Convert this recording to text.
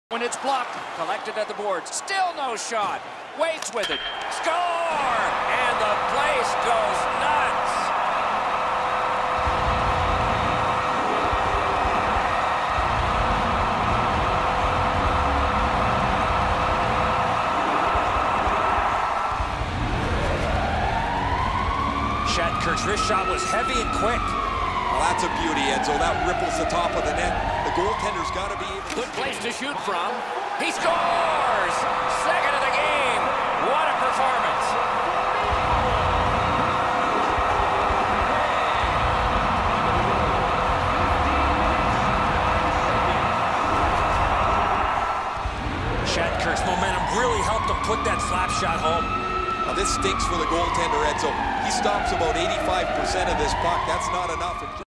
When it's blocked, collected at the boards, still no shot. Waits with it, score! And the place goes nuts! Shattenkirk's wrist shot was heavy and quick. Well, that's a beauty, Edzo. That ripples the top of the net. The goaltender's got to be able to... Good place to shoot from. He scores! Second of the game. What a performance. Shattenkirk's momentum really helped him put that slap shot home. Now, this stinks for the goaltender, Edzo. He stops about 85% of this puck. That's not enough.